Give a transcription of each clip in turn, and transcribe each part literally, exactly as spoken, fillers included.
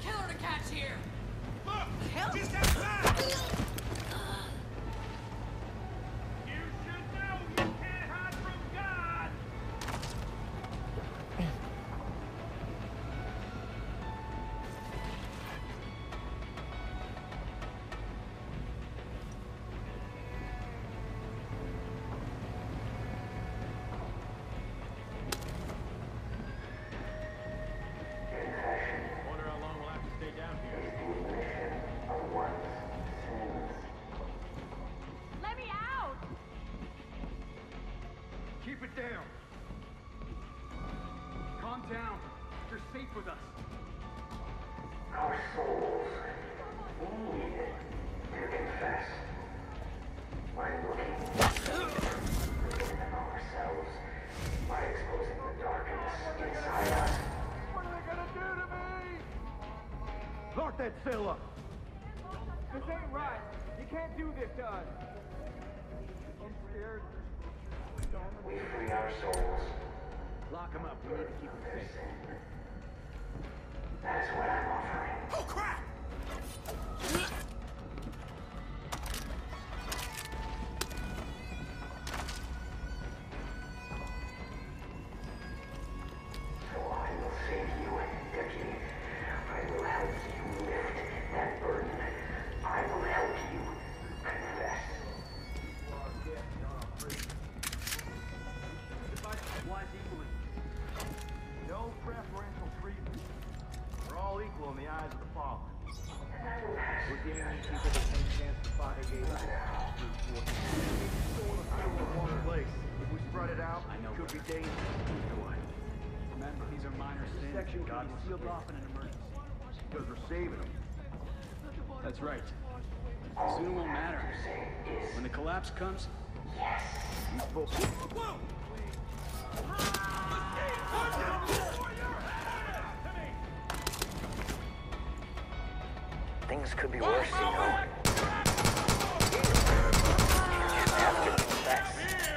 killer to catch here! Look! Hell? Just outside! You should know you can't hide from God! Wonder how long we'll have to stay down here. Let me out! Keep it down. Calm down. You're safe with us. Our souls need to confess. By looking within ourselves, by exposing the darkness inside us. What are they gonna do to me? Lock that cell up. This ain't right. You can't do this to us. I'm scared. We free our souls. Lock him up. We need to keep him safe. That is what I'm offering. Oh, crap! So I will save you, Vicky. I will help you lift that burden. I will help you confess. Wise equally. No preferential treatment. We're all equal in the eyes of the Father. We're giving these people the same chance the Father gave us. Stolen a field in one place. If we spread it out, I know it could be dangerous. Remember, these are minor sins. Section God was sealed off in an emergency. Because we're saving them. That's right. Soon it won't matter. When the collapse comes, these folks. Whoa! Things could be worse, you know. You just have to confess.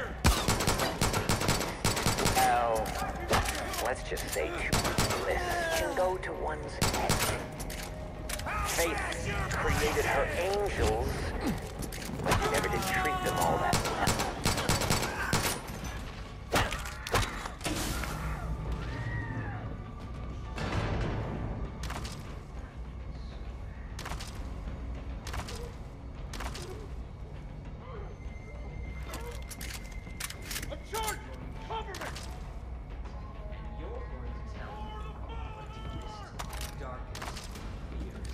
Well, let's just say bliss can go to one's head. Faith created her angels, but she never did treat them all that well. A charge! Cover me! Your words tell me what deepest, darkest fears.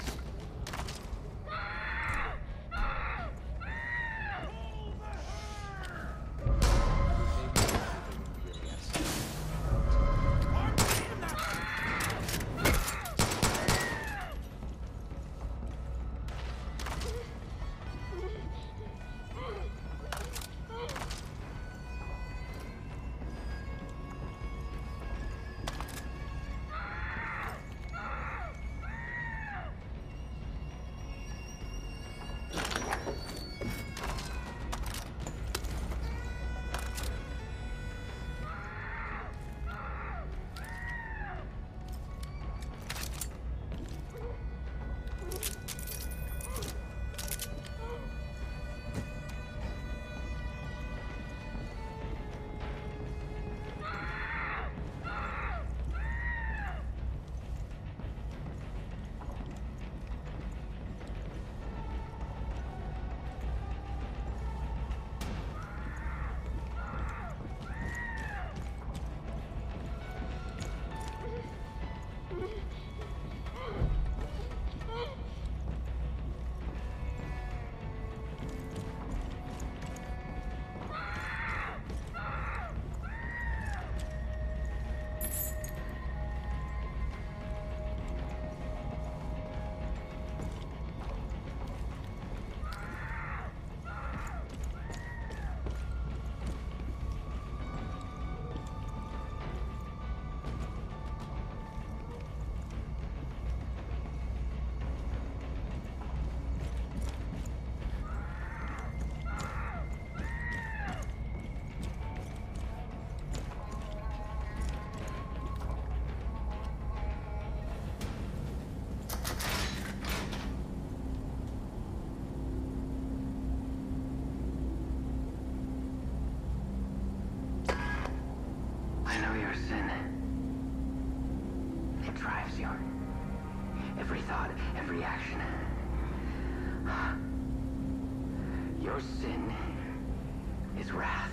reaction. Your sin is wrath.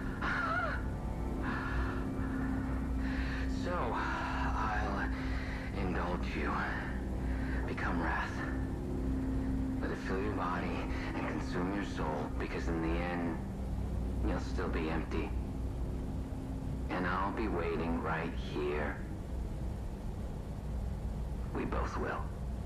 So, I'll indulge you. Become wrath. Let it fill your body and consume your soul, because in the end, you'll still be empty. And I'll be waiting right here. We both will.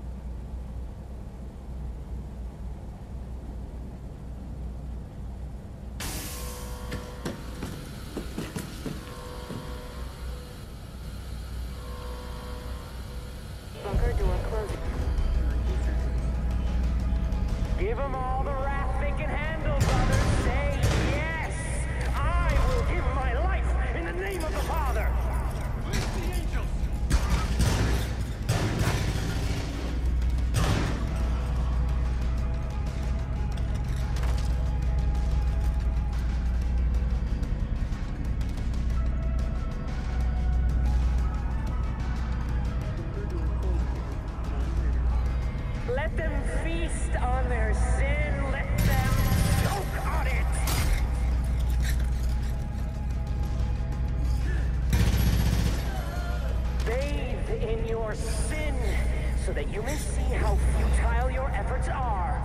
Bunker door closing. Give them all the wrath they can handle, brothers. Say yes! I will give my life in the name of the Father! Where's the angels? Let them feast on their sin. Let them choke on it. Bathe in your sin so that you may see how futile your efforts are.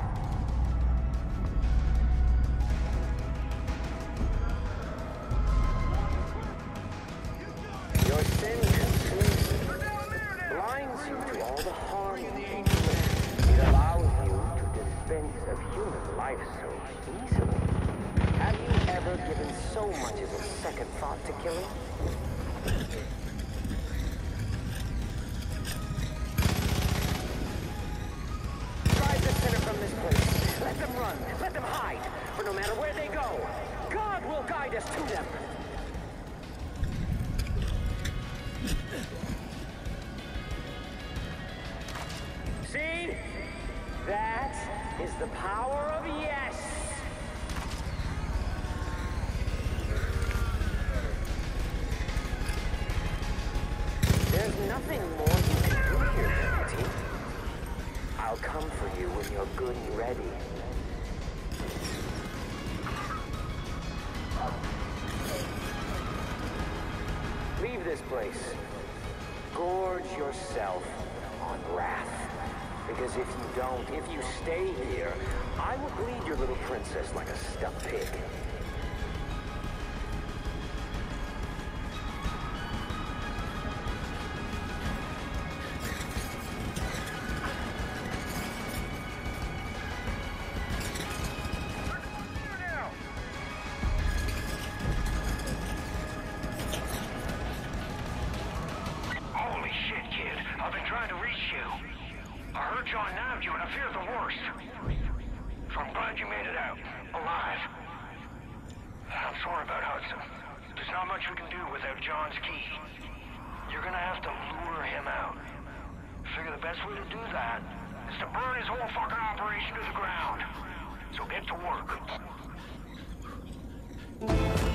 Your sin consumes you, blinds you to all the harm you do. It allows you to dispense of human life so easily. Have you ever given so much as a second thought to killing? Drive the sinner from this place. Let them run. Let them hide. For no matter where they go, God will guide us to them. See? That is the power of yes! There's nothing more you can do here, Vanity. I'll come for you when you're good and ready. Leave this place. Gorge yourself on wrath. Because if you don't, if you stay here, I will bleed your little princess like a stuffed pig. Holy shit, kid. I've been trying to reach you. I heard John nabbed you, and I fear the worst. So I'm glad you made it out, alive. I'm sorry about Hudson. There's not much we can do without John's key. You're gonna have to lure him out. Figure the best way to do that is to burn his whole fucking operation to the ground. So get to work.